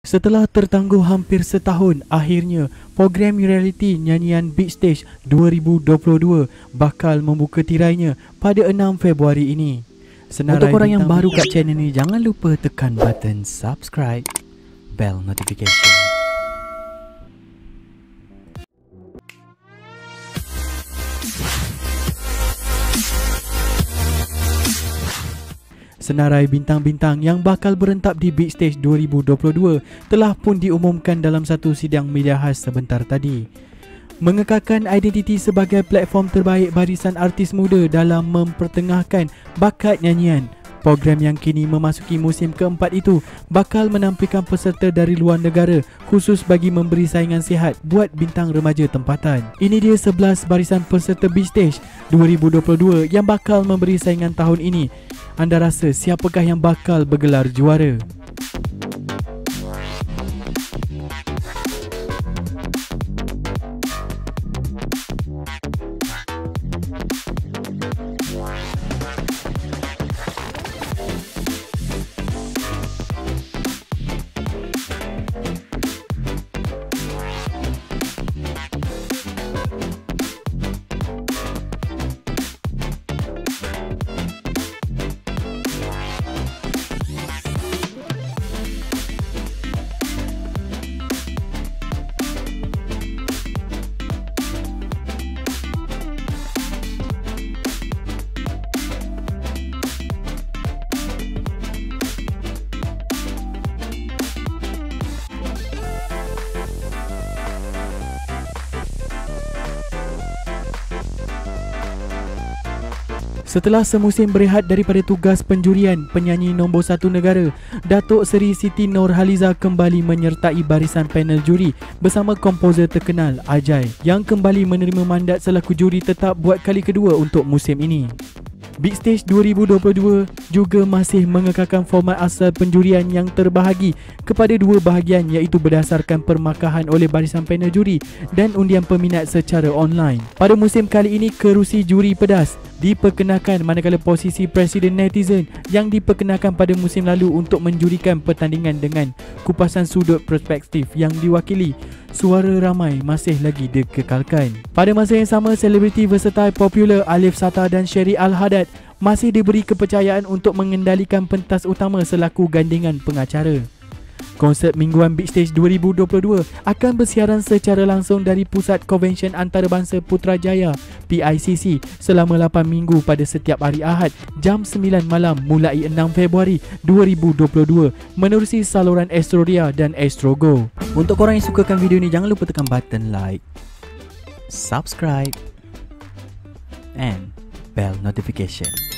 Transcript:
Setelah tertangguh hampir setahun, akhirnya program realiti nyanyian Big Stage 2022 bakal membuka tirainya pada 6 Februari ini. Untuk korang yang baru kat channel ni, jangan lupa tekan button subscribe, bell notification. Senarai bintang-bintang yang bakal berentap di Big Stage 2022 telah pun diumumkan dalam satu sidang media khas sebentar tadi. Mengekalkan identiti sebagai platform terbaik barisan artis muda dalam mempertengahkan bakat nyanyian, program yang kini memasuki musim keempat itu bakal menampilkan peserta dari luar negara khusus bagi memberi saingan sihat buat bintang remaja tempatan. Ini dia 11 barisan peserta Big Stage 2022 yang bakal memberi saingan tahun ini. Anda rasa siapakah yang bakal bergelar juara? Setelah semusim berehat daripada tugas penjurian, penyanyi nombor 1 negara, Datuk Seri Siti Nurhaliza kembali menyertai barisan panel juri bersama komposer terkenal Ajay yang kembali menerima mandat selaku juri tetap buat kali kedua untuk musim ini. Big Stage 2022 juga masih mengekalkan format asal penjurian yang terbahagi kepada dua bahagian, iaitu berdasarkan permakahan oleh barisan panel juri dan undian peminat secara online. Pada musim kali ini, kerusi juri pedas diperkenalkan, manakala posisi Presiden Netizen yang diperkenalkan pada musim lalu untuk menjurikan pertandingan dengan kupasan sudut perspektif yang diwakili suara ramai masih lagi dikekalkan. Pada masa yang sama, selebriti versatile popular Alif Sata dan Sherry Al-Haddad masih diberi kepercayaan untuk mengendalikan pentas utama selaku gandingan pengacara. Konsert mingguan Big Stage 2022 akan bersiaran secara langsung dari Pusat Konvensyen Antarabangsa Putrajaya PICC selama 8 minggu pada setiap hari Ahad jam 9 malam mulai 6 Februari 2022 menerusi saluran Astrodia dan Astrogo. Untuk korang yang sukakan video ni, jangan lupa tekan button like, subscribe and bell notification.